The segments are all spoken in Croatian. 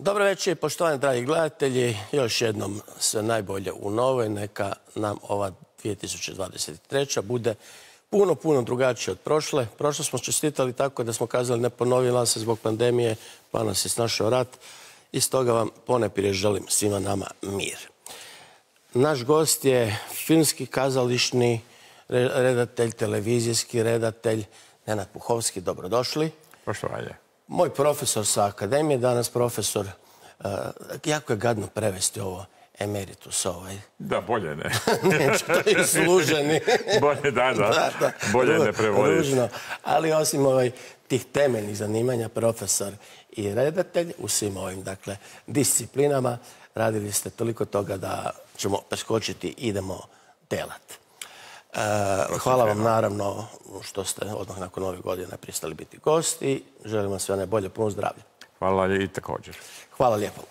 Dobro večer, poštovani dragi gledatelji. Još jednom sve najbolje u novoj. Neka nam ova 2023. bude puno drugačije od prošle. Prošle smo čestitali tako da smo kazali ne ponovila se zbog pandemije, pa nas je snašao rat. I stoga vam ponajprije želim svima nama mir. Naš gost je filmski kazališni redatelj, televizijski redatelj Nenad Puhovski. Dobrodošli. Poštovanje. Moj profesor sa akademije, danas profesor, jako je gadno prevesti ovo emeritus ovaj. Da, bolje ne. Neću, to je služeni. Bolje, da. Bolje ne prevodiš. Ružno. Ali osim tih temeljnih zanimanja, profesor i redatelj u svim ovim, dakle, disciplinama, radili ste toliko toga da ćemo preskočiti, idemo delat. Hvala vam naravno što ste odmah nakon ove godine pristali biti gost i želim vam sve najbolje, puno zdravlja. Hvala i također. Hvala lijepo.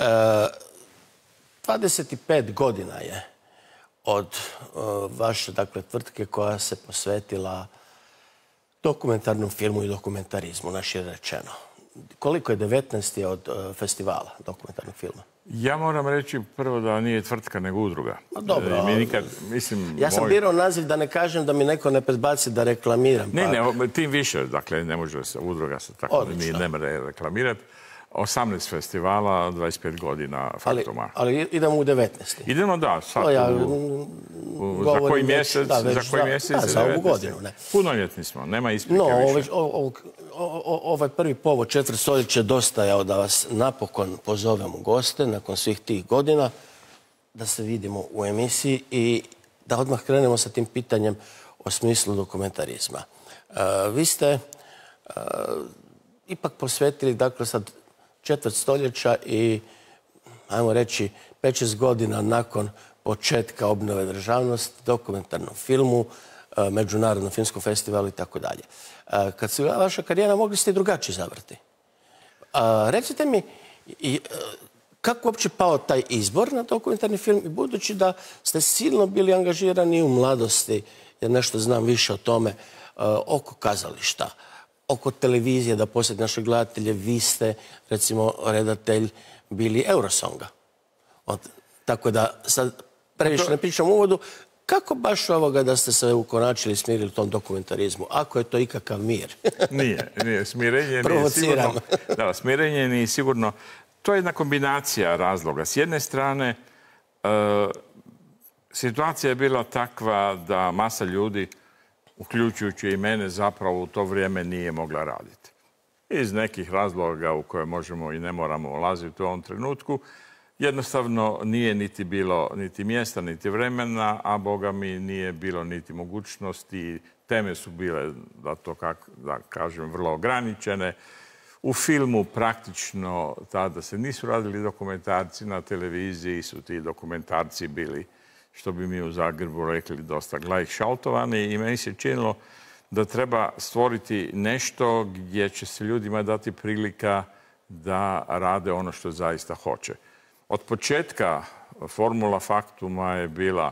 25 godina je od vaše, dakle, tvrtke koja se posvetila dokumentarnom filmu i dokumentarizmu, našire rečeno. Koliko je 19 je od festivala dokumentarnog filma? Ja moram reći prvo da nije tvrtka nego udruga. Dobro. Ja sam birao naziv da ne kažem da mi neko ne predbaci da reklamiram. Ne, tim više. Dakle, ne može se, udruga se tako ne može reklamirati. 18 festivala, 25 godina Faktuma. Ali idemo u 19. Idemo, da. Sad za koji mjesec? Za ovu godinu, ne. Punoljetni smo, nema isprike više. Ovaj prvi povod 4 stoljeća dosta je da vas napokon pozovem u goste nakon svih tih godina, da se vidimo u emisiji i da odmah krenemo sa tim pitanjem o smislu dokumentarizma. Vi ste ipak posvetili, dakle, sad 4 stoljeća i, ajmo reći, 5-6 godina nakon početka obnove državnosti, dokumentarnom filmu, Međunarodnom filmskom festivalu i tako dalje. Kad se gleda vaša karijera, mogli ste i drugačije izabrati. Recite mi, kako uopće pao taj izbor na dokumentarni film i budući da ste silno bili angažirani u mladosti, jer nešto znam više o tome, oko kazališta, oko televizije, da posjeti naše gledatelje, vi ste, recimo, redatelj bili Eurosonga. Tako da sad previše ne pričam u uvodu. Kako baš ovoga da ste se ukonačili i smirili u tom dokumentarizmu, ako je to ikakav mir? Nije. Smirenje nije sigurno. Da, smirenje nije sigurno. To je jedna kombinacija razloga. S jedne strane, situacija je bila takva da masa ljudi, uključujući i mene, zapravo u to vrijeme nije mogla raditi. Iz nekih razloga u koje možemo i ne moramo ulaziti u ovom trenutku, jednostavno nije niti bilo niti mjesta, niti vremena, a boga mi nije bilo niti mogućnosti. Teme su bile, da kažem, vrlo ograničene. U filmu praktično tada se nisu radili dokumentarci, na televiziji su ti dokumentarci bili, što bi mi u Zagrebu rekli, dosta glajšaltovani i meni se činilo da treba stvoriti nešto gdje će se ljudima dati prilika da rade ono što zaista hoće. Od početka formula Faktuma je bila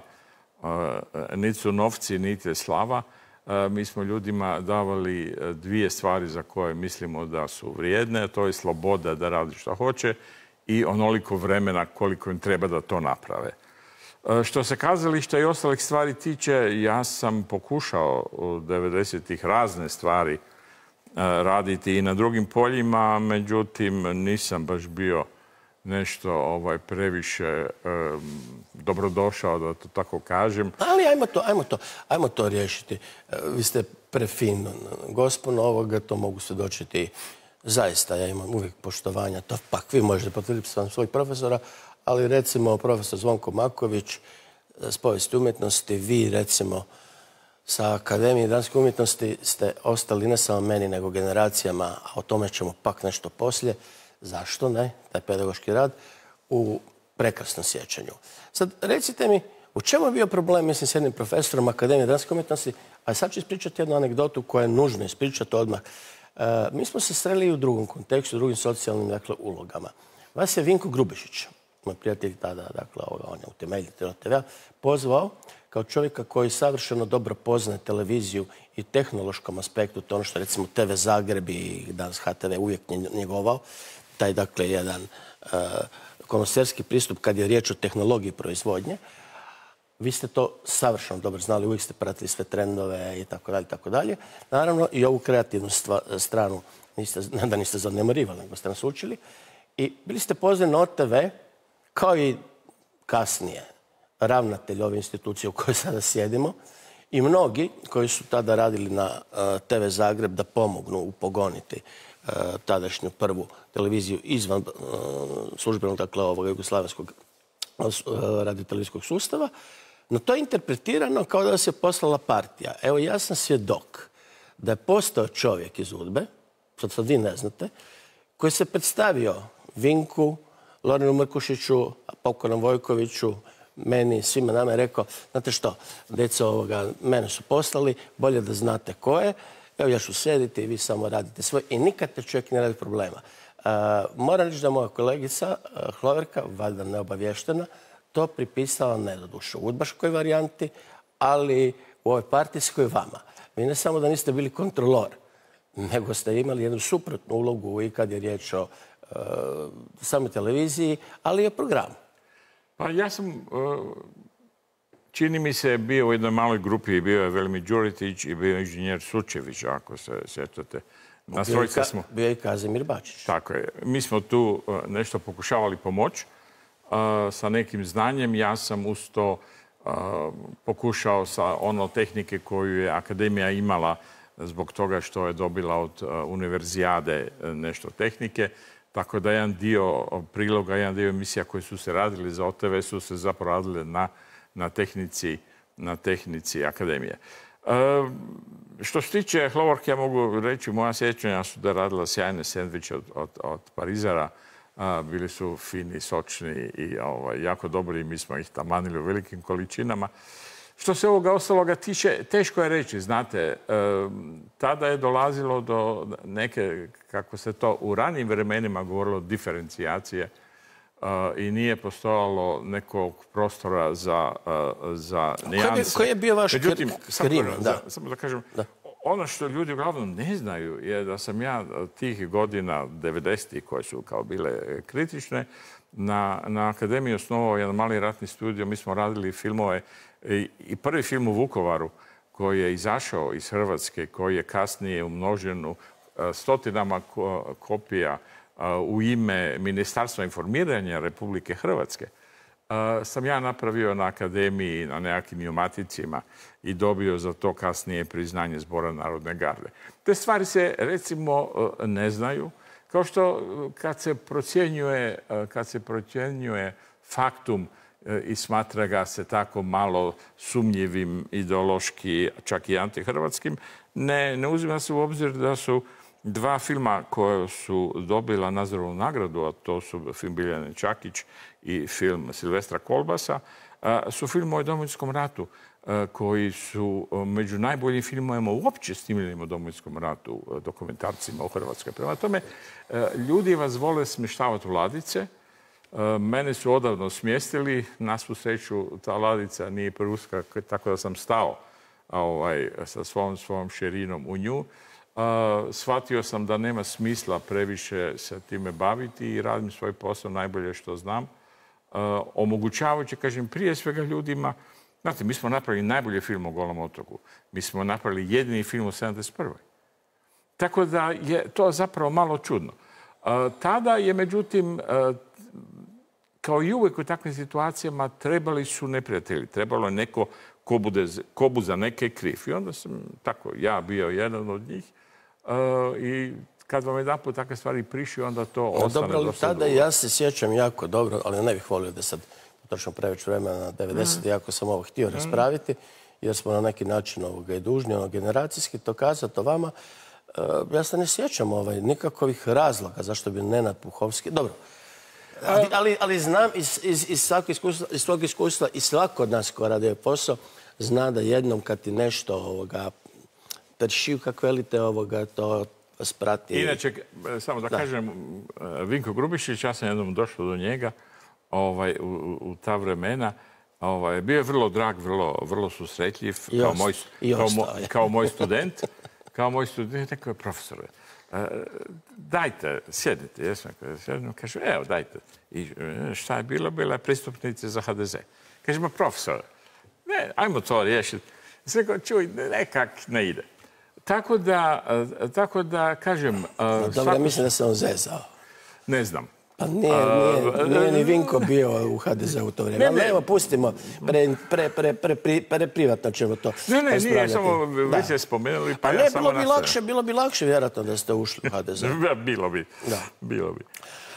niti su novci, niti je slava. Mi smo ljudima davali 2 stvari za koje mislimo da su vrijedne. To je sloboda da radi što hoće i onoliko vremena koliko im treba da to naprave. Što se kazališta i ostalih stvari tiče, ja sam pokušao u 90-ih razne stvari raditi i na drugim poljima, međutim nisam baš bio nešto previše dobrodošao, da to tako kažem. Ali ajmo to riješiti. Vi ste prefin gospon ovoga, to mogu svjedočiti. Zaista, ja imam uvijek poštovanja. To pak vi možete potvrditi sam svojih profesora, ali recimo profesor Zvonko Maković s povijesti umjetnosti, vi recimo sa Akademije dramske umjetnosti ste ostali ne samo meni nego generacijama, a o tome ćemo pak nešto poslije. Zašto ne? Taj pedagoški rad u prekrasnom sjećanju. Sad, recite mi, u čemu je bio problem, mislim, s jednim profesorom Akademije dramske umjetnosti, a sad ću ispričati jednu anegdotu koja je nužno ispričati odmah. Mi smo se sreli u drugom kontekstu, u drugim socijalnim, dakle, ulogama. Vas je Vinko Grubišić, moj prijatelj tada, dakle, on je utemeljitelj TV-a, pozvao kao čovjeka koji savršeno dobro poznaje televiziju i tehnološkom aspektu, to ono što recimo TV Zagreb i danas HTV uvijek njegovao, taj, dakle, jedan konoserski pristup kad je riječ o tehnologiji proizvodnje. Vi ste to savršeno dobro znali, uvijek ste pratili sve trendove i tako dalje, tako dalje. Naravno, i ovu kreativnu stranu da niste zanemarivali, nego ste nas učili. I bili ste pozvani na OTV, kao i kasnije, ravnatelj ove institucije u kojoj sada sjedimo. I mnogi koji su tada radili na TV Zagreb da pomognu upogoniti tadašnju prvu televiziju izvan službenog, dakle, ovog jugoslavenskog radiotelevizijskog sustava. No to je interpretirano kao da se poslala partija. Evo, ja sam svjedok da je postao čovjek iz UDBE, sad vi ne znate, koji se predstavio Vinku, Lorenu Mrkušiću, pokojnom Vojkoviću, meni, svima nama je rekao, znate što, djeco, mene su poslali, bolje da znate ko je, evo ja ću sjediti i vi samo radite svoj. I nikad te čovjek ne radi problema. Moram reći da moja kolegica Hloverka, valjda neobavještena, to pripisala ne doduše u udbaškoj varijanti, ali u ovoj partijskoj vama. Vi ne samo da niste bili kontrolor, nego ste imali jednu suprotnu ulogu i kad je riječ o samoj televiziji, ali i o programu. Pa ja sam, čini mi se, bio u jednoj maloj grupi, bio je Velimir Đuretić i bio je inženjer Sučević, ako se sjećate. Bio je i Kazimir Bačić. Tako je. Mi smo tu nešto pokušavali pomoći sa nekim znanjem. Ja sam uz to pokušao sa ono tehnike koju je Akademija imala zbog toga što je dobila od univerzijade nešto tehnike. Tako da jedan dio priloga, jedan dio emisija koji su se radili za OTV su se zapravo radili na tehnici Akademije. Što se tiče Hloverke, ja mogu reći, moja sjećanja su da je radila sjajne sendviče od Parizara. Bili su fini, sočni i jako dobri i mi smo ih tamanili u velikim količinama. Što se ovoga ostaloga tiče, teško je reći, znate, tada je dolazilo do neke, kako se to u ranijim vremenima govorilo, diferencijacije i nije postojalo nekog prostora za nijanse. Koji je bio vaš krim? Samo da kažem, ono što ljudi uglavnom ne znaju je da sam ja tih godina 90-ih koje su kao bile kritične na Akademiji osnovao jedan mali ratni studio. Mi smo radili filmove i prvi film u Vukovaru koji je izašao iz Hrvatske, koji je kasnije umnožen u stotinama kopija u ime Ministarstva informiranja Republike Hrvatske, sam ja napravio na Akademiji, na nekakvim jumaticima i dobio za to kasnije priznanje Zbora Narodne garde. Te stvari se, recimo, ne znaju. Kao što kad se procjenjuje faktum i smatra ga se tako malo sumnjivim, ideološki, čak i antihrvatskim, ne uzima se u obzir da su dva filma koje su dobila Nazorovnu nagradu, a to su film Biljane Čakić i film Silvestra Kolbasa, su filmovi o Domovinskom ratu koji su među najboljim filmovima uopće snimljenim o Domovinskom ratu, dokumentarcima u Hrvatskoj. Prema tome, ljudi vas vole smještavati u ladice. Mene su odavno smjestili. Na svu sreću ta ladica nije pruska, tako da sam stao sa svojom širinom u nju. Shvatio sam da nema smisla previše se time baviti i radim svoj posao najbolje što znam. Omogućavajući, kažem, prije svega ljudima. Znate, mi smo napravili najbolji film o Golom otoku. Mi smo napravili jedini film u 1971. Tako da je to zapravo malo čudno. Tada je, međutim, kao i uvijek u takvim situacijama, trebali su neprijatelji. Trebalo je neko ko bu za neke kriv. I onda sam, tako, ja bio jedan od njih. I kad vam jedanput takve stvari priši, onda to ostane dobro, dosta dugo. Tada ja se sjećam jako dobro, ali ne bih volio da sad potrošim previše vremena na 90. Jako sam ovo htio raspraviti, jer smo na neki način i dužni, generacijski to kazati o vama. Ja se ne sjećam nikakvih razloga zašto bi Nenad Puhovski... Dobro, ali znam iz svog iskustva i svako od nas ko radi posao zna da jednom kad ti nešto prši, kako velite, to vas prati. Inače, samo da kažem, Vinko Grubišić, ja sam jednom došao do njega u ta vremena. Bio je vrlo drag, vrlo susretljiv, kao moj student. kao moj student, rekao je profesor, dajte, sjedite. Ja sam kaže, evo, dajte. I šta je bilo? Bila je pristupnica za HDZ. Kaže, ma profesor, ne, ajmo to riješiti. Ja sam rekao, čuj, nekak ne ide. Tako da kažem... Dobro, ja mislim da se on zezao. Ne znam. Pa nije ni Vinko bio u HDZ-u u to vrijeme. Ali evo, pustimo, privatno ćemo to raspravljati. Nije samo, vi ste spomenuli, pa ja samo nastavim. Bilo bi lakše, vjerojatno, da ste ušli u HDZ. Bilo bi.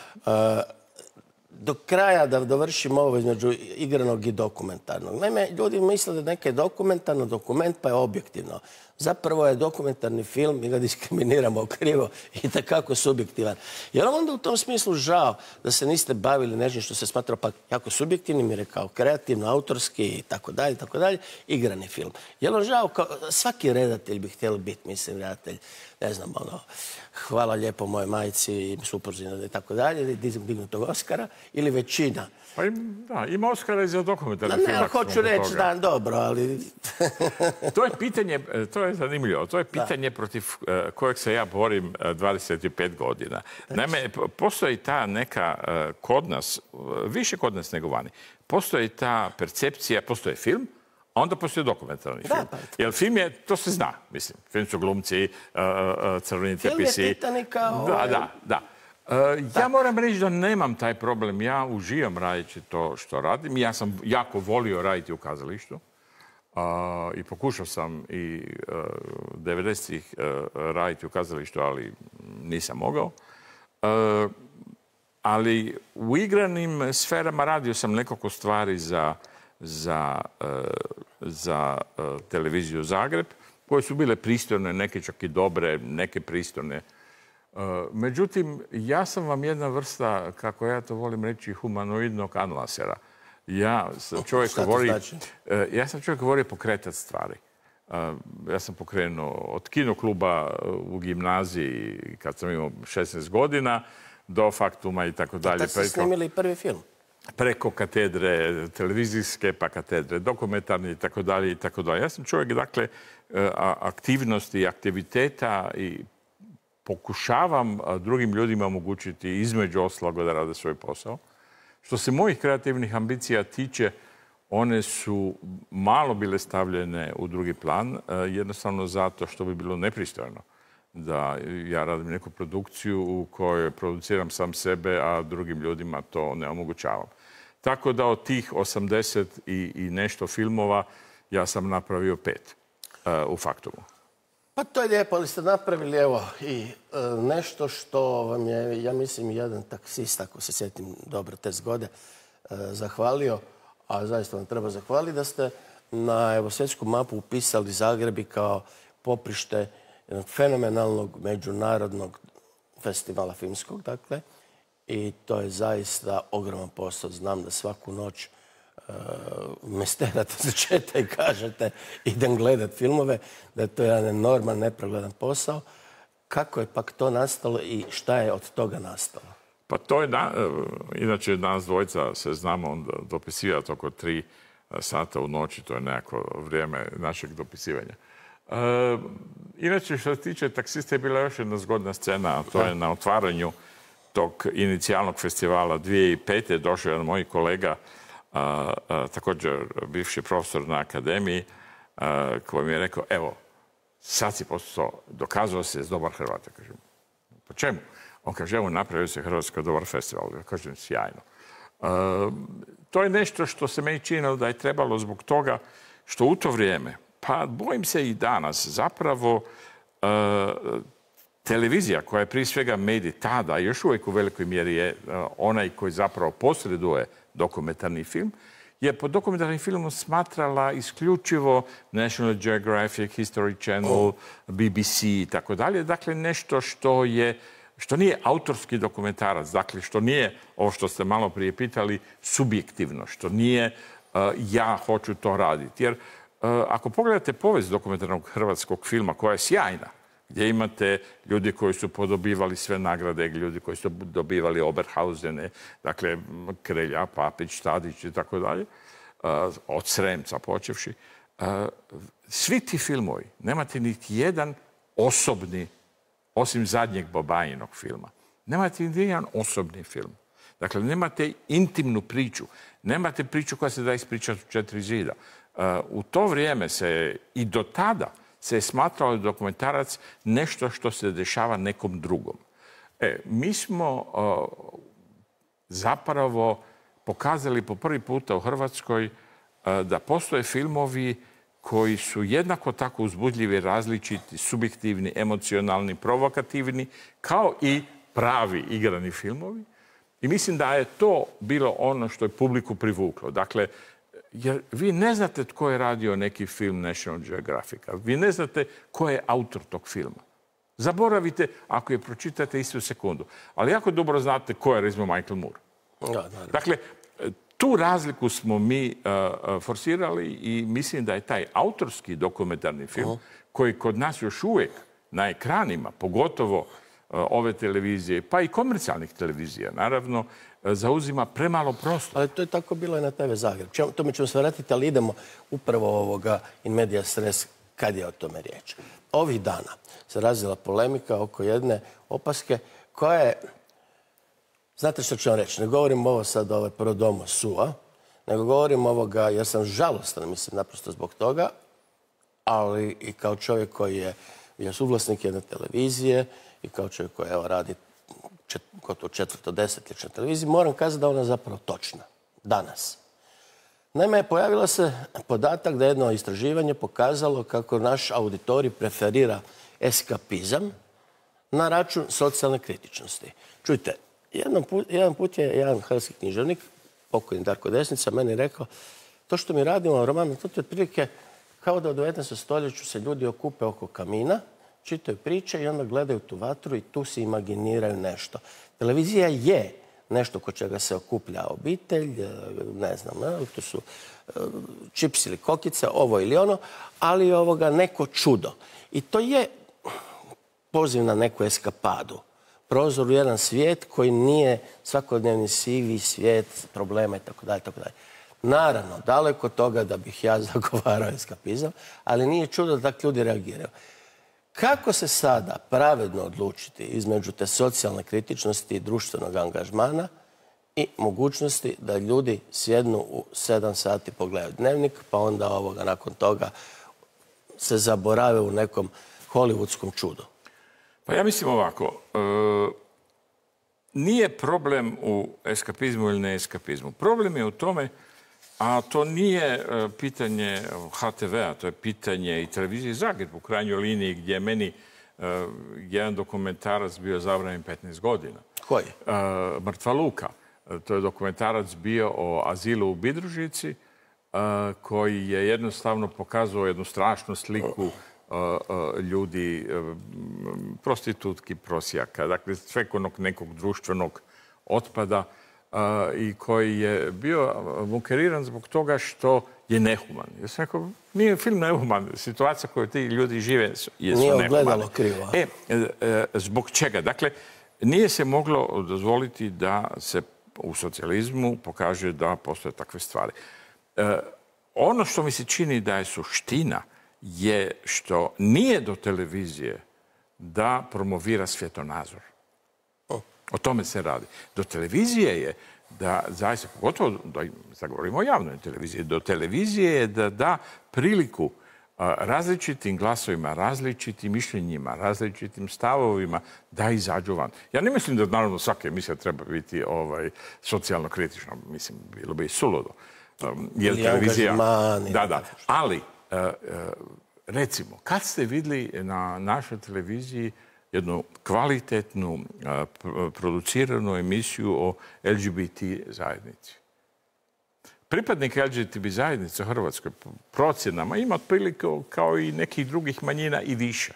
Do kraja da dovršimo ovo između igranog i dokumentarnog. Naime, ljudi misle da neke je dokumentarno, dokument pa je objektivno. Zapravo je dokumentarni film, mi ga diskriminiramo krivo i takako subjektivan. Jer onda u tom smislu žao da se niste bavili nečim što se smatra pa jako subjektivnim, jer je kao kreativno, autorski i tako dalje, igrani film. Jer on žao, svaki redatelj bi htjeli biti, mislim, redatelj, ne znam, hvala lijepo moje majci i supruzi i tako dalje, dignutog Oskara, ili većina. Pa da, ima Oskara i za dokumentarni film. Ne, hoću reći da, dobro, ali... To je pitanje, to je zanimljivo, to je pitanje protiv kojeg se ja borim 25 godina. Naime, postoji ta neka kod nas, više kod nas nego vani, postoji ta percepcija, postoji film, a onda postoji dokumentarni film. Jer film je, to se zna, mislim, film su glumci, crveni tepisi. Film je Titanika. Da. Ja moram reći da nemam taj problem. Ja uživam raditi to što radim. Ja sam jako volio raditi u kazalištu. I pokušao sam i 90-ih raditi u kazalištu, ali nisam mogao. Ali u igranim sferama radio sam nekoliko stvari za televiziju Zagreb, koje su bile pristojne, neke čak i dobre, neke pristojne. Međutim, ja sam vam jedna vrsta, kako ja to volim reći, humanoidnog anlasera. Ja sam čovjek koji voli pokretati stvari. Ja sam pokrenuo od kinokluba u gimnaziji kad sam imao 16 godina do Faktuma i tako dalje. Tad ste snimili prvi film? Preko katedre televizijske, pa katedre dokumentarne i tako dalje. Ja sam čovjek, dakle, aktivnosti i aktiviteta i pokušavam drugim ljudima omogućiti između ostaloga da rade svoj posao. Što se mojih kreativnih ambicija tiče, one su malo bile stavljene u drugi plan, jednostavno zato što bi bilo nepristojno da ja radim neku produkciju u kojoj produciram sam sebe, a drugim ljudima to ne omogućavam. Tako da od tih 80 i nešto filmova ja sam napravio 5 u Faktumu. Pa to je lijepo, ali ste napravili, evo, i nešto što vam je, ja mislim, jedan taksist, ako se sjetim dobro te zgode, zahvalio, a zaista vam treba zahvaliti, da ste na svjetsku mapu upisali Zagreb kao poprište jednog fenomenalnog međunarodnog festivala filmskog, dakle, i to je zaista ogroman posao. Znam da svaku noć me sterate za četa i kažete idem gledat filmove, da je to jedan enorman, nepregledan posao. Kako je pak to nastalo i šta je od toga nastalo? Pa to je, inače nas dvojica se znamo dopisivati oko 3 sata u noći, to je nekako vrijeme našeg dopisivanja. Inače, što se tiče taksista, je bila još jedna zgodna scena, a to je na otvaranju tog inicijalnog festivala 2005. došao jedan moj kolega, također bivši profesor na akademiji, koji mi je rekao, evo, sad si postao, dokazao se dobar Hrvat. Kažem, po čemu? On kaže, evo, napravio se Hrvatska dobar festival. Ja kažem, sjajno. To je nešto što se meni činilo da je trebalo zbog toga što u to vrijeme, pa bojim se i danas, zapravo televizija koja je prije svega medij tada, još uvijek u velikoj mjeri je onaj koji zapravo posreduje dokumentarni film, je pod dokumentarnim filmom smatrala isključivo National Geographic, History Channel, BBC i tako dalje. Dakle, nešto što nije autorski dokumentarac, dakle, što nije, ovo što ste malo prije pitali, subjektivno, što nije ja hoću to raditi. Jer ako pogledate povijest dokumentarnog hrvatskog filma, koja je sjajna, gdje imate ljudi koji su podobivali sve nagrade, ljudi koji su dobivali Oberhausene, dakle, Krelja, Papić, Tadić i tako dalje, od Sremca počevši. Svi ti filmovi, nemate niti jedan osobni, osim zadnjeg Bobajinog filma. Nemate nijedan osobni film. Dakle, nemate intimnu priču. Nemate priču koja se da ispričati u 4 zida. U to vrijeme se i do tada se je smatrao dokumentarac nešto što se dešava nekom drugom. Mi smo zapravo pokazali po prvi puta u Hrvatskoj da postoje filmovi koji su jednako tako uzbudljivi, različiti, subjektivni, emocionalni, provokativni, kao i pravi igrani filmovi. I mislim da je to bilo ono što je publiku privuklo. Dakle, jer vi ne znate tko je radio neki film National Geographica. Vi ne znate ko je autor tog filma. Zaboravite ako je pročitate istu sekundu. Ali jako dobro znate ko je, recimo, Michael Moore. Dakle, tu razliku smo mi forsirali i mislim da je taj autorski dokumentarni film, koji kod nas još uvijek na ekranima, pogotovo ove televizije, pa i komercijalnih televizija, naravno, zauzima premalo prostora. Ali to je tako bilo i na TV Zagreb. Tome ćemo se vratiti, ali idemo upravo ovoga in medias res kad je o tome riječ. Ovih dana se razvila polemika oko jedne opaske koja je, znate što ću vam reći, ne govorim ovo sad pro domo sua, nego govorim ovoga jer sam žalostan, mislim, naprosto zbog toga, ali i kao čovjek koji je suvlasnik jedne televizije i kao čovjek koji radi gotovo 4. desetljeće na televiziji, moram kazati da ona je zapravo točna. Danas. Naime, pojavilo se podatak da je jedno istraživanje pokazalo kako naš auditorij preferira eskapizam na račun socijalne kritičnosti. Čujte, jedan put je jedan hrvatski književnik, pokojni Darko Desnica, meni rekao, to što mi radimo roman, to je otprilike kao da u 19. stoljeću se ljudi okupe oko kamina, čitaju priče i onda gledaju tu vatru i tu si imaginiraju nešto. Televizija je nešto kod čega se okuplja obitelj, ne znam, to su čips ili kokice, ovo ili ono, ali neko čudo. I to je poziv na neku eskapadu. Prozor u jedan svijet koji nije svakodnevni sivi svijet problema itd. Naravno, daleko od toga da bih ja zagovarao eskapizam, ali nije čudo da tako ljudi reagiraju. Kako se sada pravedno odlučiti između te socijalne kritičnosti i društvenog angažmana i mogućnosti da ljudi sjednu u 7 sati pogledaju dnevnik, pa onda nakon toga se zaborave u nekom hollywoodskom čudu? Pa ja mislim ovako, nije problem u eskapizmu ili neeskapizmu. Problem je u tome, a to nije pitanje HTV-a, to je pitanje i televizije Zagreb u krajnjoj liniji gdje je meni jedan dokumentarac bio zabranjen 15 godina. Koji? Mrtva Luka. To je dokumentarac bio o azilu u Bidružici koji je jednostavno pokazao jednu strašnu sliku ljudi, prostitutki, prosjaka, dakle svekonog nekog društvenog otpada i koji je bio bunkeriran zbog toga što je nehuman. Ja sam rekao, nije film nehuman, situacija koju ti ljudi žive su nije ogledalo krivo. Zbog čega? Dakle, nije se moglo dozvoliti da se u socijalizmu pokaže da postoje takve stvari. Ono što mi se čini da je suština je što nije do televizije da promovira svjetonazor. O tome se radi. Do televizije je da, zaista, pogotovo da govorimo o javnoj televiziji, do televizije je da da priliku različitim glasovima, različitim mišljenjima, različitim stavovima da izađu van. Ja ne mislim da, naravno, svaka emisija treba biti socijalno kritična. Mislim, bilo bi suludo. Ili angažman. Da. Ali, recimo, kad ste vidjeli na našoj televiziji jednu kvalitetnu, produciranu emisiju o LGBT zajednici? Pripadnik LGBT zajednice u Hrvatskoj procjenama ima otprilike kao i nekih drugih manjina i više.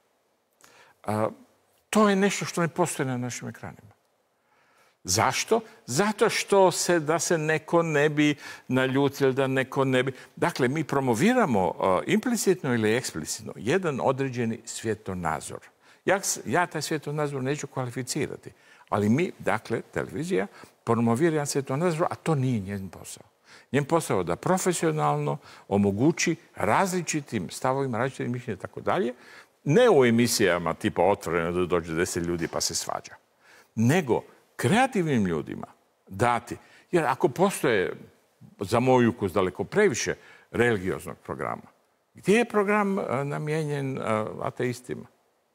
To je nešto što ne postoji na našim ekranima. Zašto? Zato što da se neko ne bi naljutio, da neko ne bi... Dakle, mi promoviramo implicitno ili eksplicitno jedan određeni svjetonazor. Ja taj svjetonazor neću kvalificirati. Ali mi, dakle, televizija, promovira jedan svjetonazor, a to nije njen posao. Njen posao je da profesionalno omogući različitim stavovima, različitim mišljenjima i tako dalje, Ne u emisijama tipa Otvoreno da dođe 10 ljudi pa se svađa. Nego kreativnim ljudima dati. Jer ako postoje, za moj ukus, daleko previše religioznog programa, gdje je program namijenjen ateistima?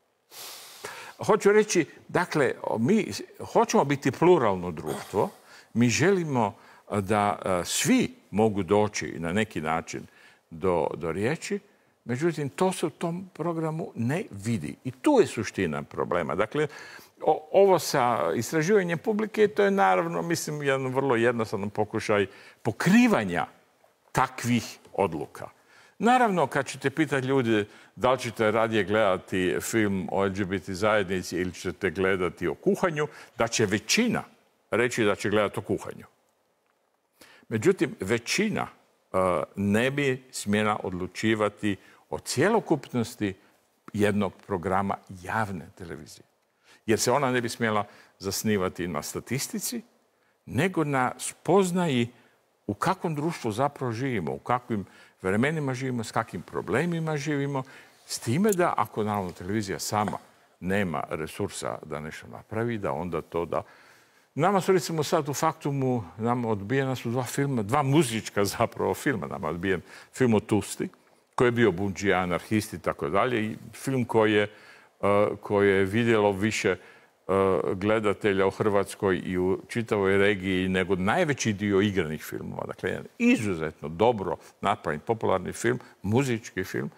Hoću reći, dakle, mi hoćemo biti pluralno društvo, mi želimo da svi mogu doći na neki način do riječi, međutim, to se u tom programu ne vidi. I tu je suština problema. Dakle, ovo sa istraživanjem publike, to je naravno, mislim, jedan vrlo jednostavan pokušaj pokrivanja takvih odluka. Naravno, kad ćete pitati ljudi da li ćete radije gledati film o LGBT zajednici ili ćete gledati o kuhanju, da će većina reći da će gledati o kuhanju. Međutim, većina ne bi smjela odlučivati o cjelokupnosti jednog programa javne televizije. Jer se ona ne bi smjela zasnivati na statistici, nego na spoznaji u kakvom društvu zapravo živimo, u kakvim vremenima živimo, s kakvim problemima živimo, s time da ako naravno televizija sama nema resursa da nešto napravi, da onda to da... Nama su recimo sad u Faktumu, nam odbijena su dva muzička zapravo filma, nama odbijen film o Tusti, koji je bio bundžija, anarhist i tako dalje, i film koji je vidjelo više gledatelja u Hrvatskoj i u čitavoj regiji nego najveći dio igranih filmova. Dakle, jedan izuzetno dobro napravljen popularni film, muzički film.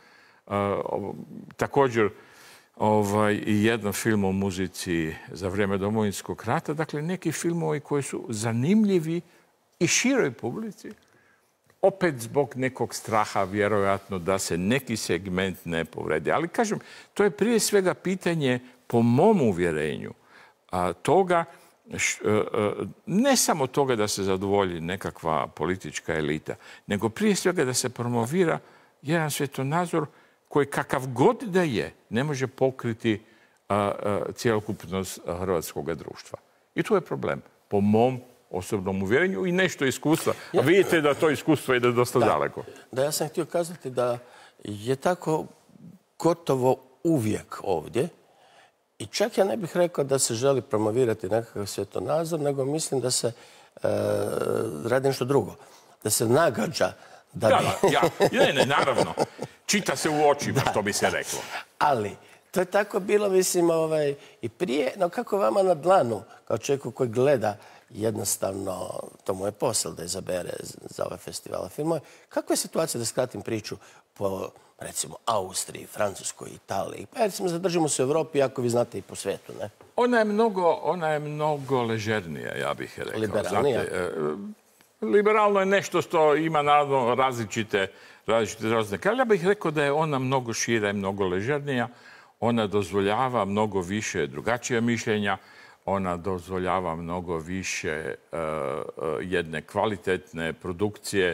Također i jedan film o muzici za vrijeme Domovinskog rata. Dakle, neki filmovi koji su zanimljivi i široj publici. Opet zbog nekog straha, vjerojatno, da se neki segment ne povredi. Ali, kažem, to je prije svega pitanje, po mom uvjerenju, toga, ne samo toga da se zadovolji nekakva politička elita, nego prije svega da se promovira jedan svjetonazor koji kakav god da je, ne može pokriti cjelokupnost hrvatskog društva. I tu je problem, po mom osobnom uvjerenju i nešto iskustva. A vidite da to iskustvo ide dosta daleko. Da, ja sam htio kazati da je tako gotovo uvijek ovdje. I čak ja ne bih rekao da se želi promovirati nekakav svjetonazor, nego mislim da se radi nešto drugo. Da se nagađa da... Ne, naravno. Čita se u očima, što bi se reklo. Ali, to je tako bilo, mislim, i prije, no kako vama na dlanu, kao čovjeku koji gleda jednostavno, to mu je posao da izabere za ove festivale filmove, kakva je situacija, da skratim priču, po, recimo, Austriji, Francuskoj, Italiji? Pa recimo, zadržimo se u Evropi, ako vi znate i po svijetu, ne? Ona je mnogo ležernija, ja bih rekao. Liberalnija? Liberalno je nešto što ima naravno različite raznake. Ali ja bih rekao da je ona mnogo šira i mnogo ležernija. Ona dozvoljava mnogo više drugačija mišljenja. Ona dozvoljava mnogo više jedne kvalitetne produkcije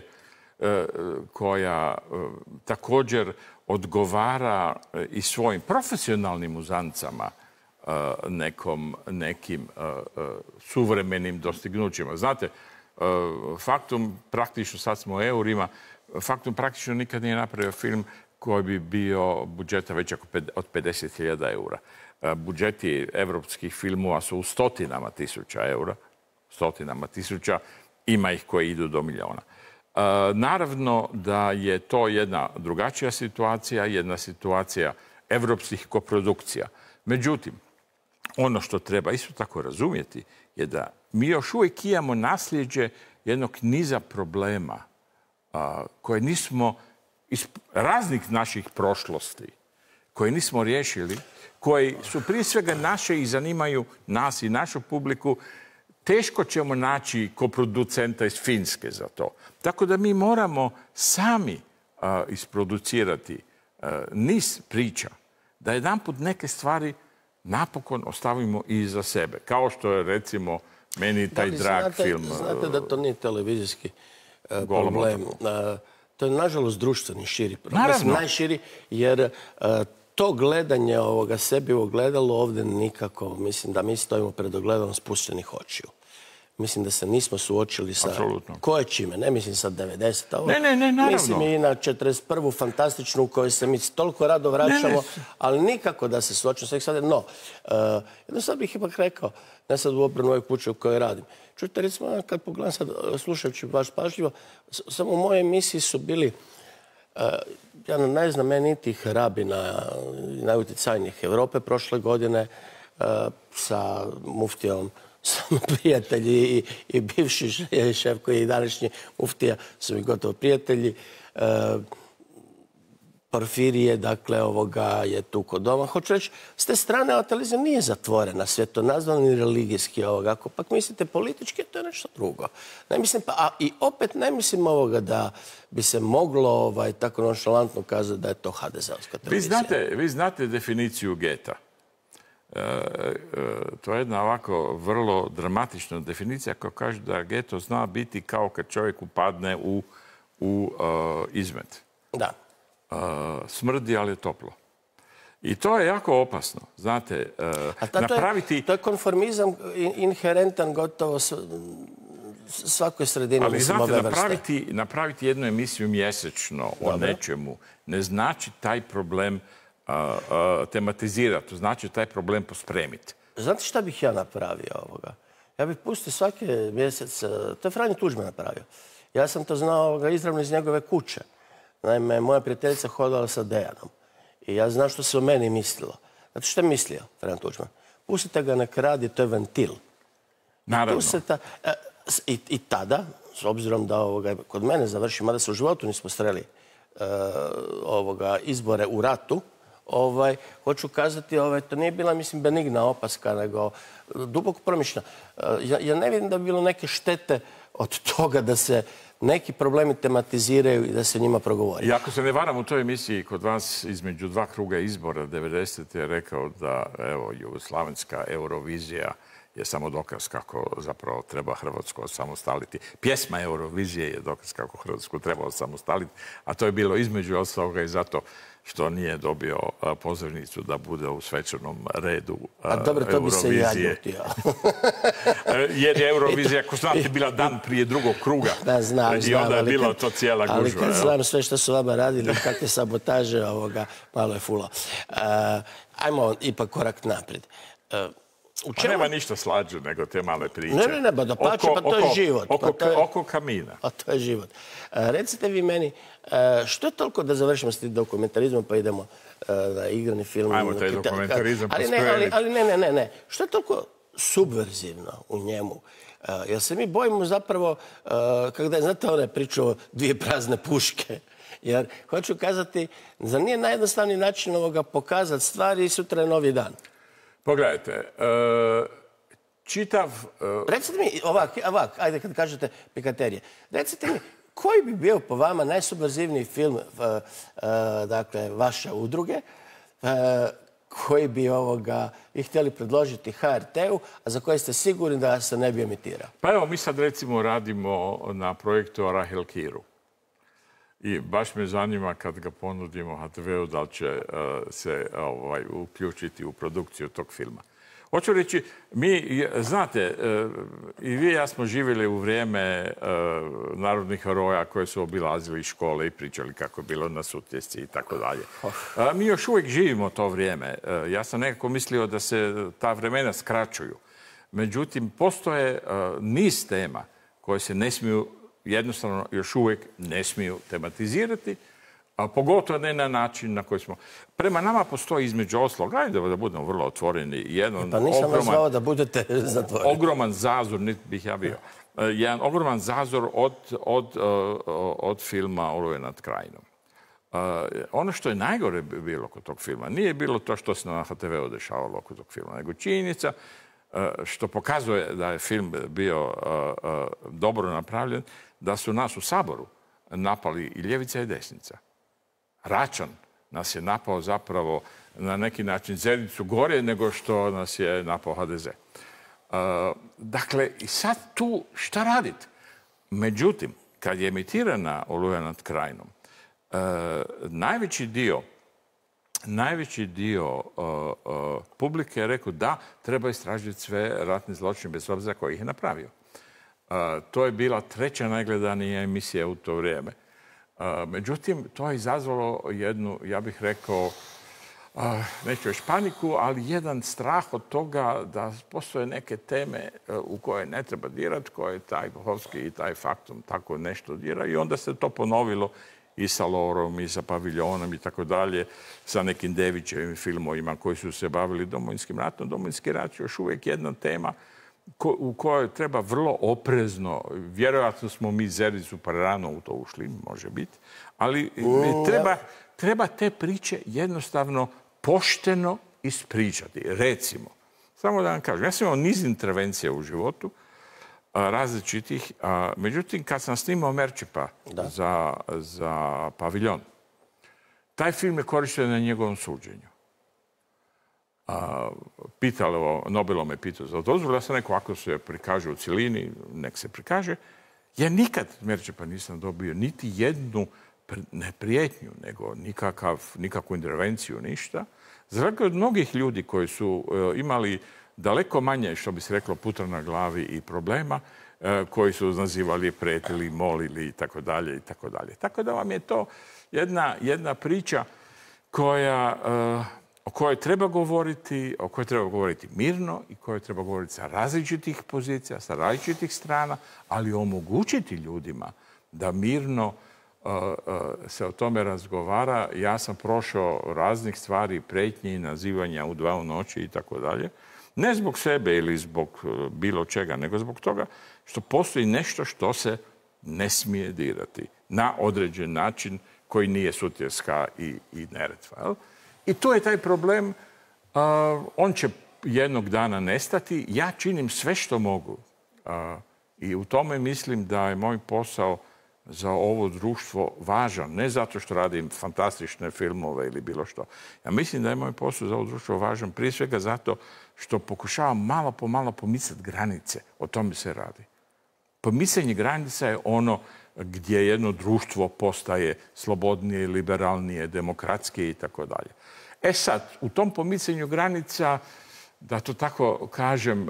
koja također odgovara i svojim profesionalnim uzancama nekim suvremenim dostignućima. Znate, Faktum praktično, sad smo u eurima, Faktum praktično nikad nije napravio film koji bi bio budžeta već od 50.000 eura. Budžeti evropskih filmova su u stotinama tisuća eura, stotinama tisuća, ima ih koji idu do miliona. Naravno da je to jedna drugačija situacija, jedna situacija evropskih koprodukcija. Međutim, ono što treba isto tako razumjeti je da mi još uvijek imamo nasljeđe jednog niza problema koje nismo iz raznih naših prošlosti, koje nismo riješili, koji su prije svega naše i zanimaju nas i našu publiku. Teško ćemo naći koproducenta iz Finske za to. Tako da mi moramo sami isproducirati niz priča, da jedanput neke stvari napokon ostavimo i iza sebe. Kao što je, recimo, meni taj drag film... Znate da to nije televizijski problem. To je, nažalost, društveni širi problem. Naravno. Najširi, jer to gledanje sebi u ogledalo ovdje nikako, mislim da mi stojimo pred ogledalom spuštenih očiju. Mislim da se nismo suočili sa koje čime. Ne mislim sad 90. Ne, naravno. Mislim i na 41. fantastičnu u kojoj se mi toliko rado vraćamo, ali nikako da se suočimo sa ih sad. No, jedno sad bih ipak rekao, ne sad u obranu ove kuće u kojoj radim. Čujte, recimo, kad pogledam sad, slušajući baš pažljivo, samo u mojoj emisiji su bili jedan od najznamenitijih rabina, najutjecajnijih Europe prošle godine, sa muftijom, samo prijatelji i bivši šef koji je i današnji muftija su mi gotovo prijatelji. Porfirije, dakle, je tu kod doma. Hoću reći, s te strane ova televizija nije zatvorena svjetonazvano ni religijski ovoga. Ako pak mislite politički, to je nešto drugo. Ne mislim, a i opet ne mislim da bi se moglo tako nonšalantno kazati da je to HDZ-ovska televizija. Vi znate definiciju geta. To je jedna ovako vrlo dramatična definicija koja kaže da geto zna biti kao kad čovjek upadne u izmet. Da. Smrdi, ali je toplo. I to je jako opasno. Znate, napraviti... To je konformizam inherentan gotovo svakoj sredini. Ali znate, napraviti jednu emisiju mjesečno o nečemu ne znači taj problem tematizirati, to znači taj problem pospremiti. Znate šta bih ja napravio ovoga? Ja bih pustio svaki mjesec, to je Franjo Tuđman napravio. Ja sam to znao izravno iz njegove kuće. Naime, moja prijateljica hodala sa Dejanom. I ja znam što se o meni mislilo. Znate što je mislio Franjo Tuđman? Pustite ga nek radi, to je ventil. Naravno. I tada, s obzirom da kod mene završi, mada se u životu nismo sreli izbore u ratu, hoću kazati, to nije bila, mislim, benigna opaska, nego duboko promišljena. Ja ne vidim da bi bilo neke štete od toga da se neki problemi tematiziraju i da se njima progovori. I ako se ne varam, u toj emisiji kod vas između dva kruga izbora 90. je rekao da, evo, jugoslavenska Eurovizija je samo dokaz kako zapravo treba Hrvatsku osamostaliti. Pjesma Eurovizije je dokaz kako Hrvatsku treba osamostaliti, a to je bilo između ostaloga i zato što nije dobio pozornicu da bude u svečanom redu Eurovizije. A dobro, to bi se i ja ljutio. Jer je Eurovizija, ako znate, bila dan prije drugog kruga. Da, znam. I onda je bilo to cijela gužva. Ali kad znam sve što su vama radili, kakve sabotaže, malo je fulo. Ajmo ipak korak naprijed. Pa nema ništa slađe nego te male priče. Ne, da pače, pa to je život. Oko kamina. Pa to je život. Recite vi meni, što je toliko da završimo s tim dokumentarizmom pa idemo na igrani film? Ajmo taj dokumentarizam pospremiti. Ali ne. Što je toliko subverzivno u njemu? Jer se mi bojimo zapravo, kada je, znate, ona priča o dvije prazne puške. Jer, hoću kazati, za nije najjednostavniji način pokazati stvari i sutra je novi dan. Pogledajte, čitav... Recite mi, ovak, ajde kad kažete pikaterije, recite mi, koji bi bio po vama najsubverzivniji film, dakle, vaše udruge, koji bi vi htjeli predložiti HRT-u, a za koji ste sigurni da se ne bi emitirao? Pa evo, mi sad recimo radimo na projektu o Rahel Kiru. I baš me zanima kad ga ponudimo HTV-u da li će se uključiti u produkciju tog filma. Hoću reći, znate, i vi i ja smo živjeli u vrijeme narodnih heroja koji su obilazili škole i pričali kako je bilo na Sutjesci i tako dalje. Mi još uvijek živimo to vrijeme. Ja sam nekako mislio da se ta vremena skraćuju. Međutim, postoje niz tema koje se ne smiju, jednostavno još uvijek ne smiju tematizirati, a pogotovo ne na način na koji smo... Prema nama postoji između ostalog, ajde da budemo vrlo otvoreni, pa nisam vas zvao da budete zatvoreni. Ogroman zazor, niti bih ja bio, jedan ogroman zazor od filma Oluje nad Krajinom. Ono što je najgore bilo kod tog filma nije bilo to što se na HTV-u dešavalo kod tog filma, nego činjenica što pokazuje da je film bio dobro napravljen, da su nas u Saboru napali i ljevica i desnica. Račan nas je napao zapravo na neki način zenicu gore nego što nas je napao HDZ. Dakle, i sad tu šta raditi? Međutim, kad je emitirana Oluja nad Krajinom, najveći dio publike je rekao da treba istražiti sve ratne zločine bez obzira koji ih je napravio. To je bila treća najgledanija emisija u to vrijeme. Međutim, to je izazvalo jednu, ja bih rekao, neću još paniku, ali jedan strah od toga da postoje neke teme u koje ne treba dirati, koje taj Bohovski i taj Faktum tako nešto dira. I onda se to ponovilo i sa Lorom, i sa Paviljonom i tako dalje, sa nekim Devićevim filmovima koji su se bavili Domovinskim ratom. Domovinski rat je još uvijek jedna tema u kojoj treba vrlo oprezno, vjerojatno smo mi Zericu prerano u to ušli, može biti, ali treba te priče jednostavno pošteno ispričati. Recimo, samo da vam kažem, ja sam imao niz intervencija u životu, različitih, međutim, kad sam snimao Merčepa za Paviljon, taj film je korišten na njegovom suđenju. Nobilo me pitao za dozvolu, ja sam rekao, ako se prikaže u cjelini, nek se prikaže. Ja nikad Merčepa nisam dobio niti jednu, ne prijetnju, nego nikakvu intervenciju, ništa. Za razliku od mnogih ljudi koji su imali daleko manje, što bi se reklo, putra na glavi i problema, koji su nazivali, prijetili, molili i tako dalje i tako dalje. Tako da vam je to jedna priča o kojoj treba govoriti mirno i kojoj treba govoriti sa različitih pozicija, sa različitih strana, ali omogućiti ljudima da mirno se o tome razgovara. Ja sam prošao raznih stvari, prijetnji i nazivanja u 2 u noći i tako dalje. Ne zbog sebe ili zbog bilo čega, nego zbog toga što postoji nešto što se ne smije dirati na određen način koji nije Sutjeska i Neretva. I to je taj problem. On će jednog dana nestati. Ja činim sve što mogu. I u tome mislim da je moj posao za ovo društvo važan. Ne zato što radim fantastične filmove ili bilo što. Ja mislim da je moj posao za ovo društvo važan prije svega zato što pokušavam malo po malo pomicati granice. O tome se radi. Pomicanje granica je ono gdje jedno društvo postaje slobodnije, liberalnije, demokratskije i tako dalje. Sad, u tom pomicanju granica, da to tako kažem,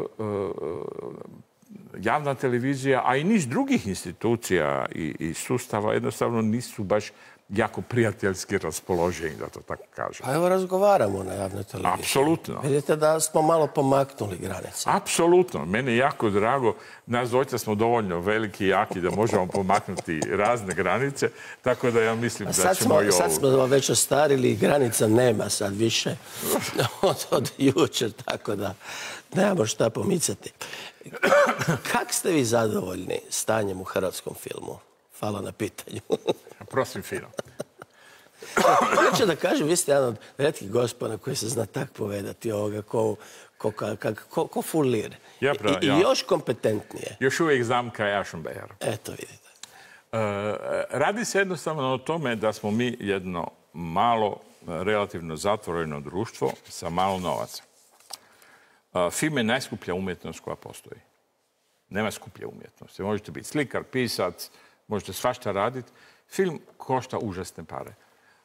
javna televizija, a i niz drugih institucija i sustava jednostavno nisu baš jako prijateljski raspoloženi, da to tako kažem. Pa evo razgovaramo na javnoj televiziji. Apsolutno. Vidite da smo malo pomaknuli granice. Apsolutno. Meni je jako drago. Nas dvojica smo dovoljno veliki i jaki da možemo pomaknuti razne granice, tako da ja mislim da ćemo i ovo... Sad smo već ostarili i granica nema sad više od jučer, tako da nemamo šta pomicati. Kak ste vi zadovoljni stanjem u hrvatskom filmu? Hvala na pitanju. Prosim, fino. Hoću da kažem, vi ste jedan od retkih gospodina koji se zna tak povedati ovoga ko fulir. I još kompetentnije. Još uvijek znam kaj Aschenbecher. Eto, vidite. Radi se jednostavno o tome da smo mi jedno malo, relativno zatvoreno društvo sa malo novaca. Film je najskuplja umjetnost koja postoji. Nema skuplje umjetnosti. Možete biti slikar, pisac, možete svašta raditi. Film košta užasne pare.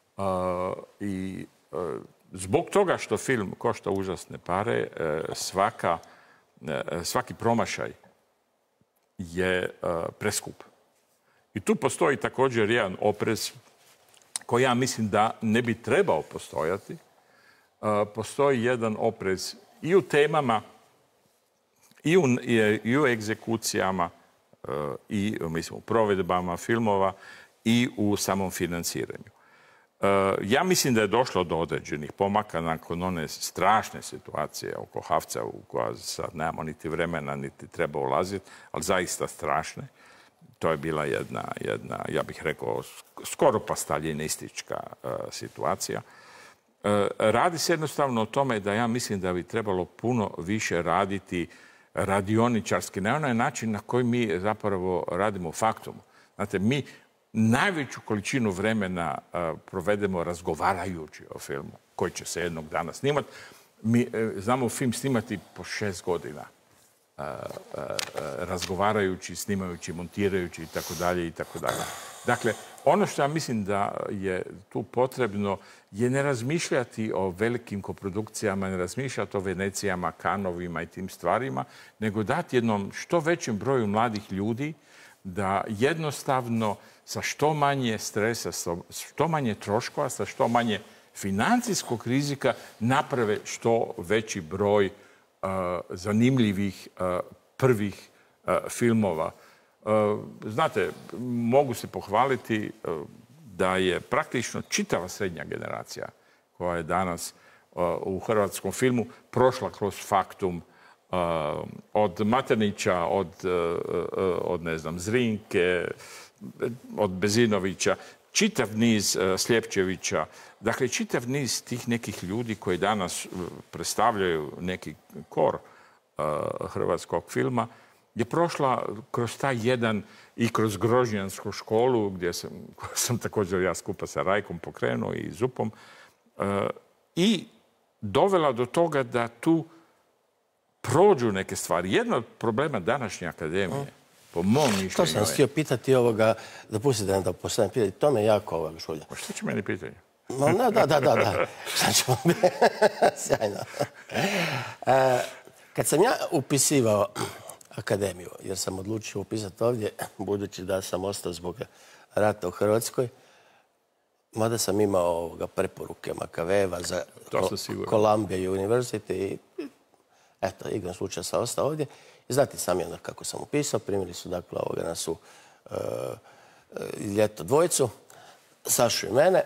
I zbog toga što film košta užasne pare, svaki promašaj je preskup. I tu postoji također jedan oprez koji ja mislim da ne bi trebao postojati. Postoji jedan oprez i u temama, i u egzekucijama, i mislim, u provedbama filmova i u samom financiranju. Ja mislim da je došlo do određenih pomaka nakon one strašne situacije oko Havca u koja sad nemamo niti vremena, niti treba ulaziti, ali zaista strašne. To je bila jedna ja bih rekao, skoro pa staljinistička situacija. Radi se jednostavno o tome da ja mislim da bi trebalo puno više raditi radioničarski, na onaj način na koji mi zapravo radimo u Faktumu. Znate, mi najveću količinu vremena provedemo razgovarajući o filmu, koji će se jednog dana snimati. Mi znamo film snimati po 6 godina. razgovarajući, snimajući, montirajući itd. Dakle, ono što ja mislim da je tu potrebno je ne razmišljati o velikim koprodukcijama, ne razmišljati o Venecijama, Kanovima i tim stvarima, nego dati jednom što većem broju mladih ljudi da jednostavno sa što manje stresa, što manje troškova, sa što manje financijskog rizika naprave što veći broj zanimljivih prvih filmova. Znate, mogu se pohvaliti da je praktično čitava srednja generacija koja je danas u hrvatskom filmu prošla kroz Faktum, od Maternića, od ne znam, Zrinke, od Bezinovića, čitav niz Sljepčevića, dakle čitav niz tih nekih ljudi koji danas predstavljaju neki kor hrvatskog filma, je prošla kroz taj jedan i kroz Grožnjansku školu, gdje sam također ja skupa sa Rajkom pokrenuo i Zupom, i dovela do toga da tu prođu neke stvari. Jedno od problema današnje akademije, po mom mišljenju... To sam htio pitati ovoga, dopustite da postavim pitanje, to me jako Šulja. Što će meni pitanje? Da. Šta ćemo? Sjajno. Kad sam ja upisivao akademiju, jer sam odlučio upisati ovdje, budući da sam ostao zbog rata u Hrvatskoj, mada sam imao preporuke Makaveva za Columbia University i eto, igrom slučaja sam ostao ovdje. I znate sami onda kako sam upisao, primili su dakle nas u ljeto dvojicu, Sašu i mene.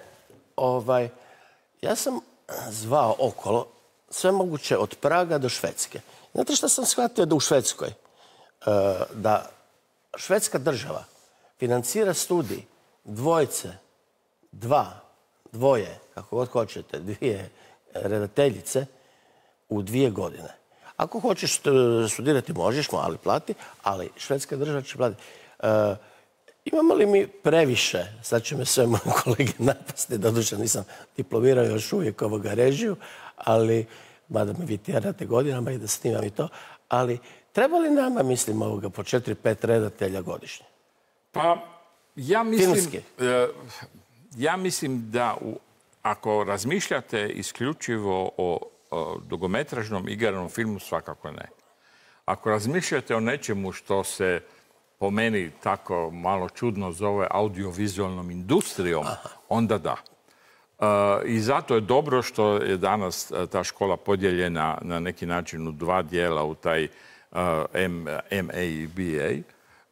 Ja sam zvao okolo sve moguće od Praga do Švedske. Znate što sam shvatio da u Švedskoj, da švedska država financira studij dvoje, kako god hoćete, dvije redateljice u 2 godine. Ako hoćeš studirati, možeš, ali plati, ali švedska država će platiti. Imamo li mi previše, sad će me sve moje kolege napasti, doduše nisam diplomirao još uvijek režiju, ali, mada me vi tjerate godinama i da snimam i to, ali treba li nama, mislim, po 4-5 redatelja godišnje? Pa, ja mislim da ako razmišljate isključivo o dugometražnom igranom filmu, svakako ne. Ako razmišljate o nečemu što se po meni tako malo čudno zove audiovizualnom industrijom, onda da. I zato je dobro što je danas ta škola podijeljena na neki način u 2 dijela, u taj MA i BA.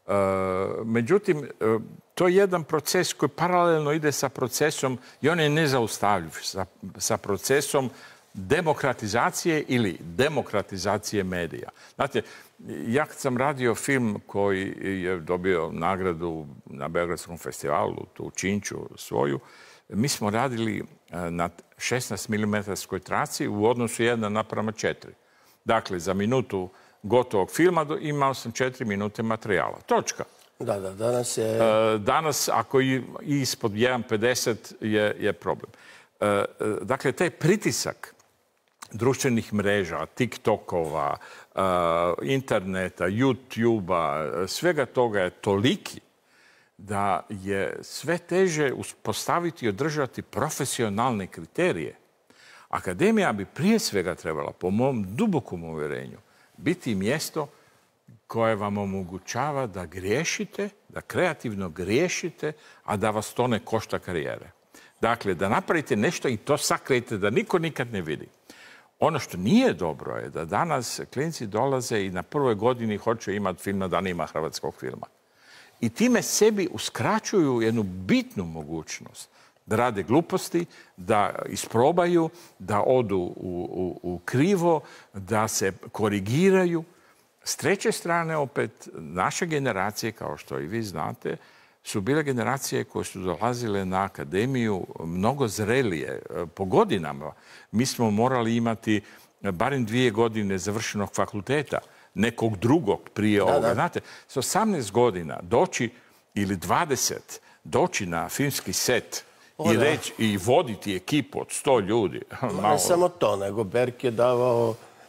Međutim, to je jedan proces koji paralelno ide sa procesom, i on je nezaustavljiv, sa procesom demokratizacije ili demokratizacije medija. Znate, ja kad sam radio film koji je dobio nagradu na Beogradskom festivalu, tu u Činču svoju, mi smo radili na 16 mm traci u odnosu 1:4. Dakle, za minutu gotovog filma imao sam 4 minute materijala. Točka. Da, danas je... Danas, ako i ispod 1:50 je problem. Dakle, taj pritisak društvenih mreža, TikTokova, interneta, YouTube-a, svega toga je toliki da je sve teže uspostaviti i održati profesionalne kriterije. Akademija bi prije svega trebala, po mom dubokom uvjerenju, biti mjesto koje vam omogućava da griješite, da kreativno griješite, a da vas to ne košta karijere. Dakle, da napravite nešto i to sakrijete da niko nikad ne vidi. Ono što nije dobro je da danas klinci dolaze i na prvoj godini hoće imati film na danima hrvatskog filma. I time sebi uskraćuju jednu bitnu mogućnost da rade gluposti, da isprobaju, da odu u krivo, da se korigiraju. S treće strane, opet, naše generacije, kao što i vi znate, su bile generacije koje su dolazile na akademiju mnogo zrelije, po godinama. Mi smo morali imati barem 2 godine završenog fakulteta, nekog drugog prije ovoga. Znate, s 18 godina doći, ili 20, doći na filmski set i voditi ekipu od 100 ljudi. Ne samo to, nego Berk je davao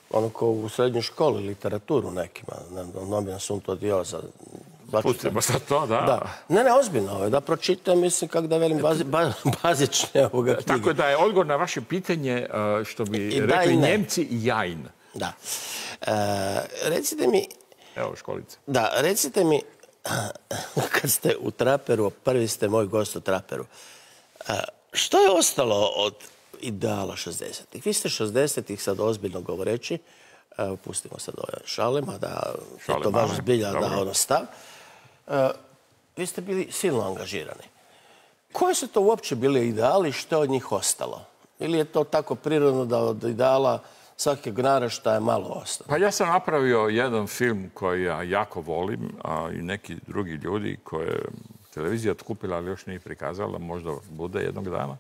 ono ko u srednjoj školi, literaturu nekima, nomina sunt odiosa. Pustimo sad to, da. Ne, ozbiljno, da pročitam, mislim, kako da velim, bazične ovoga knjige. Tako da je odgovor na vaše pitanje, što bi rekli Njemci, jajn. Da. Recite mi... Evo, školice. Da, recite mi, kad ste u Traperu, prvi ste moj gost u Traperu, što je ostalo od ideala 60-ih? Vi ste 60-ih, sad ozbiljno govoreći, pustimo sad ove šalema, da je to vaš zbilja, da ono stav. Vi ste bili silno angažirani. Koji su to uopće bili ideali, što je od njih ostalo? Ili je to tako prirodno da od ideala svakog naraštaja je malo ostalo? Pa ja sam napravio jedan film koji ja jako volim, a i neki drugi ljudi koje je televizija otkupila, ali još nije prikazala, možda bude jednog dana,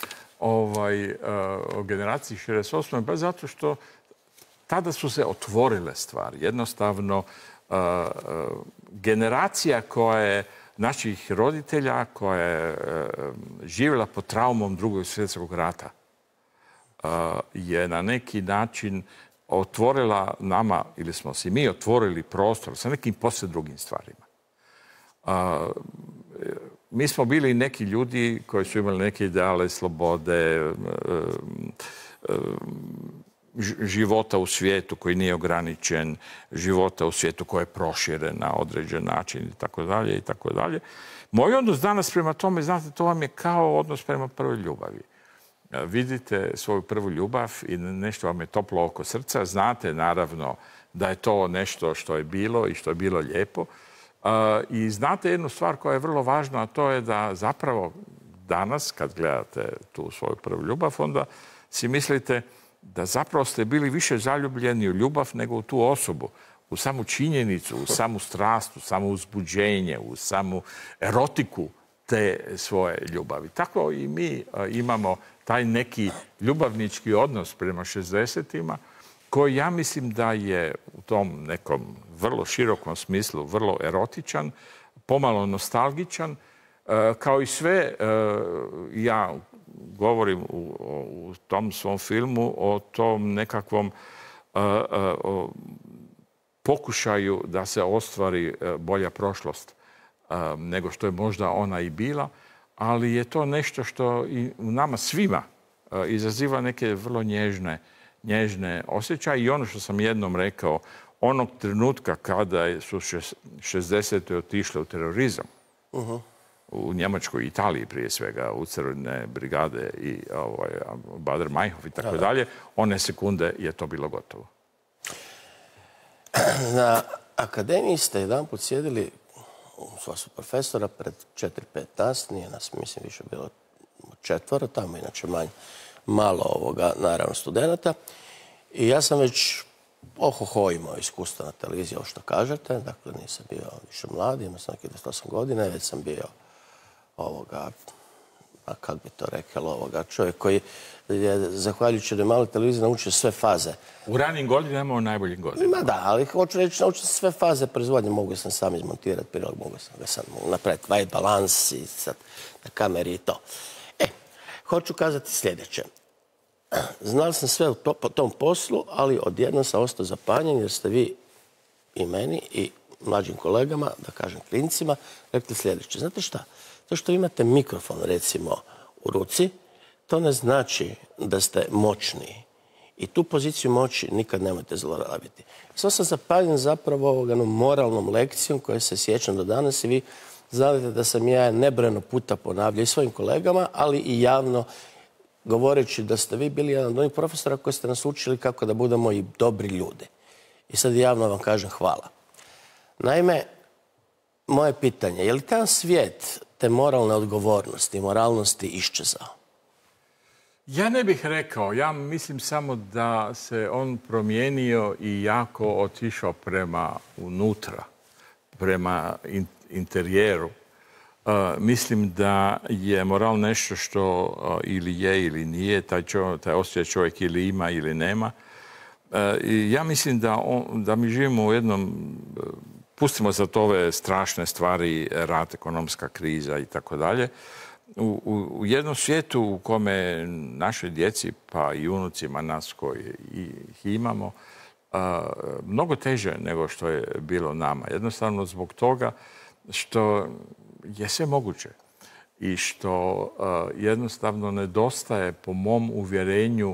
o generaciji 68. Pa zato što tada su se otvorile stvari. Jednostavno, generacija koja je naših roditelja, koja je živjela pod traumom Drugog svjetskog rata, je na neki način otvorila nama, ili smo si mi otvorili prostor sa nekim posve drugim stvarima. Mi smo bili neki ljudi koji su imali neke ideale slobode, života u svijetu koji nije ograničen, života u svijetu koji je proširen na određen način i tako dalje i tako dalje. Moj odnos danas prema tome, znate, to vam je kao odnos prema prvoj ljubavi. Vidite svoju prvu ljubav i nešto vam je toplo oko srca. Znate, naravno, da je to nešto što je bilo i što je bilo lijepo. I znate jednu stvar koja je vrlo važna, a to je da zapravo danas, kad gledate tu svoju prvu ljubav, onda si mislite da zapravo ste bili više zaljubljeni u ljubav nego u tu osobu, u samu činjenicu, u samu strast, u samo uzbuđenje, u samu erotiku te svoje ljubavi. Tako i mi imamo taj neki ljubavnički odnos prema 60-ima, koji ja mislim da je u tom nekom vrlo širokom smislu vrlo erotičan, pomalo nostalgičan, kao i sve, ja govorim u tom svom filmu o tom nekakvom pokušaju da se ostvari bolja prošlost nego što je možda ona i bila, ali je to nešto što i u nama svima izaziva neke vrlo nježne osjećaje. I ono što sam jednom rekao, onog trenutka kada su 60. otišle u terorizam, u Njemačkoj i Italiji prije svega, u crvene brigade i Baader-Meinhof i tako dalje, one sekunde je to bilo gotovo. Na akademiji ste jedan put sjedili, sva su profesora, pred 4-5 nas, nije nas, mislim, više bilo 4, tamo inače malo naravno, studenata. I ja sam već imao iskustva na televiziji, ovo što kažete. Dakle, nisam bio više mlad, imao sam nekih 28 godina i već sam bio kako bi to rekao, čovjek koji je, zahvaljujući da je malo televizije, naučio sve faze. U ranim godinama, u najboljim godinama. Ma da, ali hoću reći, naučio sam sve faze proizvodnje. Mogu sam sam izmontirati prilog, mogu sam ga sam napraviti white balans i sad na kameri i to. Hoću kazati sljedeće. Znali sam sve po tom poslu, ali odjednom sam ostao zapanjen jer ste vi i meni i mlađim kolegama, da kažem klincima, rekli sljedeće. Znate šta? To što imate mikrofon, recimo, u ruci, to ne znači da ste moćni. I tu poziciju moći nikad nemojte zlorabiti. Sve sam zapanjen zapravo moralnom lekcijom koje se sjećam do danas i vi znate da sam ja nebrojeno puta ponavljao i svojim kolegama, ali i javno govoreći da ste vi bili jedan od onih profesora koji ste nas učili kako da budemo i dobri ljudi. I sad javno vam kažem hvala. Naime, moje pitanje, je li taj svijet te moralne odgovornosti i moralnosti iščezao? Ja ne bih rekao. Ja mislim samo da se on promijenio i jako otišao prema unutra, prema interijeru. Mislim da je moral nešto što ili je ili nije, taj osjećaj čovjek ili ima ili nema. Ja mislim da mi živimo u jednom, pustimo sad ove strašne stvari, rat, ekonomska kriza i tako dalje, u jednom svijetu u kome našoj djeci, pa i unucima nas koji ih imamo, mnogo teže nego što je bilo nama. Jednostavno zbog toga što je sve moguće i što jednostavno nedostaje, po mom uvjerenju,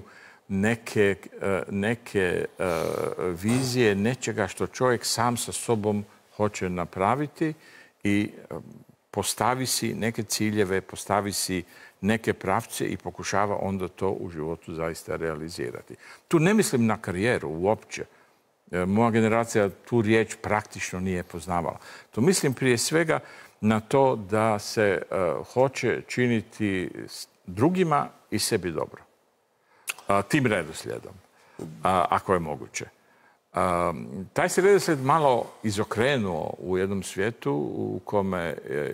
neke vizije, nečega što čovjek sam sa sobom hoće napraviti i postavi si neke ciljeve, postavi si neke pravce i pokušava onda to u životu zaista realizirati. Tu ne mislim na karijeru uopće. Moja generacija tu riječ praktično nije poznavala. Tu mislim prije svega na to da se hoće činiti drugima i sebi dobro. Tim redoslijedom, ako je moguće. Taj se redoslijed malo izokrenuo u jednom svijetu u kome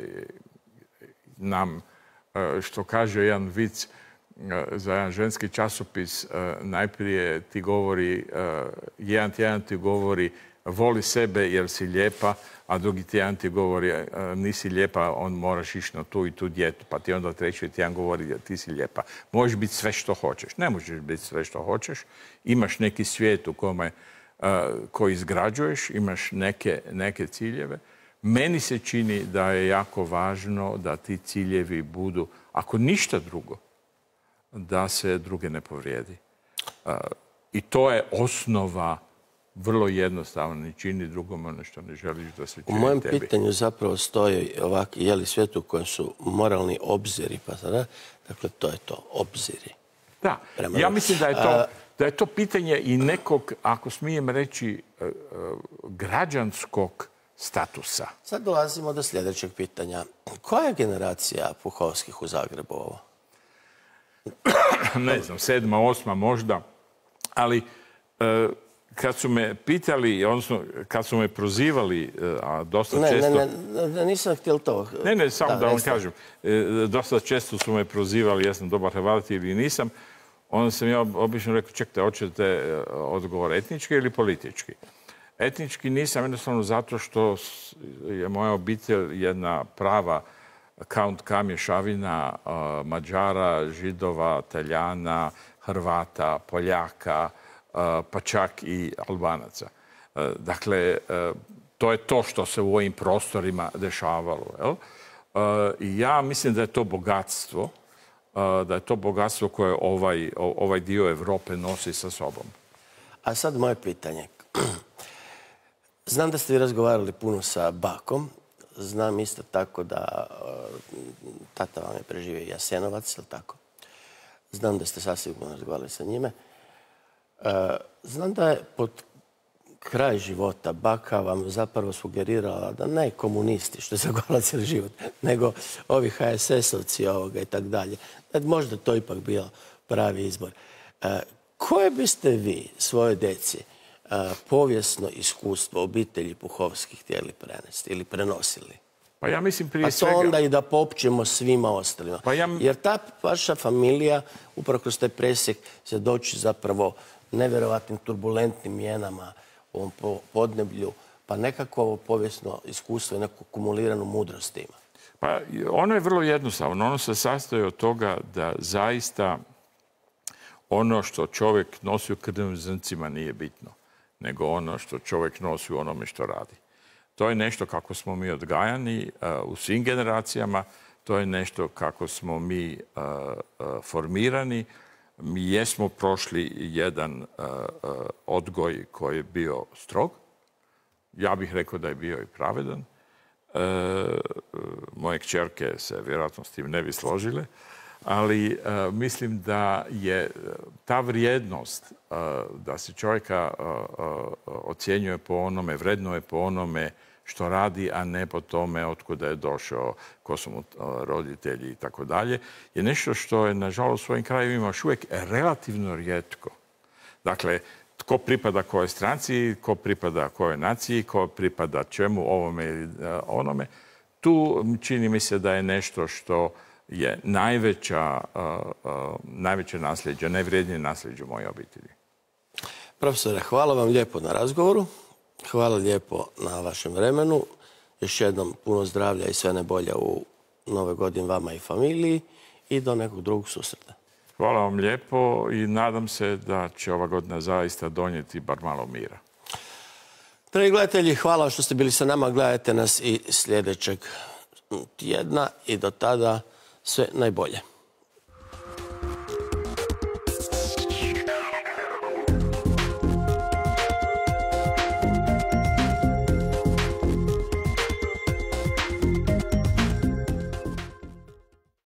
nam, što kaže jedan vic za jedan ženski časopis, najprije ti govori, jedan tjedan ti govori voli sebe jer si lijepa, a drugi tjedan ti govori nisi lijepa, on moraš ići na tu i tu dijetu, pa ti onda treći tjedan govori ti si lijepa. Možeš biti sve što hoćeš. Ne možeš biti sve što hoćeš. Imaš neki svijet u kome koji izgrađuješ, imaš neke ciljeve. Meni se čini da je jako važno da ti ciljevi budu, ako ništa drugo, da se druge ne povrijedi. I to je osnova vrlo jednostavno. Ne čini drugome ono što ne želiš da se čini tebi. U mojem pitanju zapravo stoji ovako, je li svijet u kojem su moralni obziri, pa sada, dakle, to je to, obziri. Da, ja mislim da je to pitanje i nekog, ako smijem reći, građanskog statusa. Sad dolazimo do sljedećeg pitanja. Koja je generacija Puhovskih u Zagrebu ovo? Ne znam, 7., 8. možda, ali kad su me pitali, odnosno kad su me prozivali, a dosta često... Ne, nisam htjel to... Ne, samo da vam kažem. Dosta često su me prozivali, ja sam dobar Hrvat ili nisam. Onda sam ja obično rekao, čekajte, hoćete odgovor etnički ili politički? Etnički nisam, jednostavno zato što je moja obitelj jedna prava KK mješavina Mađara, Židova, Talijana, Hrvata, Poljaka, pa čak i Albanaca. Dakle, to je to što se u ovim prostorima dešavalo. I ja mislim da je to bogatstvo, koje ovaj dio Europe nosi sa sobom. A sad moje pitanje. Znam da ste vi razgovarali puno sa bakom. Znam isto tako da tata vam je preživio Jasenovac, ili tako? Znam da ste sasvim razgovarali sa njime. Znam da je pod kraj života baka vam zapravo sugerirala da ne komunisti, što je zagovarala cijeli život, nego ovi HSS-ovci ovoga i tako dalje. Možda to ipak bio pravi izbor. Koje biste vi svojoj djeci povijesno iskustvo obitelji Puhovskih htjeli prenesti ili prenosili? Pa ja mislim prije svega... A to onda i da poopćemo svima ostalima. Jer ta vaša familija, upravo kroz taj presjek, se doći zapravo nevjerovatnim turbulentnim mjenama u ovom podneblju, pa nekako ovo povijesno iskustvo i neku kumuliranu mudrost ima. Pa ono je vrlo jednostavno. Ono se sastoji od toga da zaista ono što čovjek nosi u krvnim zrncima nije bitno, nego ono što čovjek nosi u onome što radi. To je nešto kako smo mi odgajani u svim generacijama, to je nešto kako smo mi formirani. Mi jesmo prošli jedan odgoj koji je bio strog. Ja bih rekao da je bio i pravedan. Moje kćerke se vjerojatno s tim ne bi složile. Ali mislim da je ta vrijednost da se čovjeka ocjenjuje po onome, vrednuje po onome što radi, a ne po tome otkuda je došao, ko su mu roditelji i tako dalje, je nešto što je, nažalost, u svojim krajevima još uvijek relativno rijetko. Dakle, tko pripada kojoj stranci, ko pripada kojoj naciji, ko pripada čemu, ovome ili onome. Tu čini mi se da je nešto što je najveće nasljeđe, najvrijednije nasljeđe moje obitelji. Profesore, hvala vam lijepo na razgovoru. Hvala lijepo na vašem vremenu. Još jednom puno zdravlja i sve najbolje u Nove godine vama i familiji i do nekog drugog susreta. Hvala vam lijepo i nadam se da će ova godina zaista donijeti bar malo mira. Dragi gledatelji, hvala što ste bili sa nama. Gledajte nas i sljedećeg tjedna i do tada sve najbolje.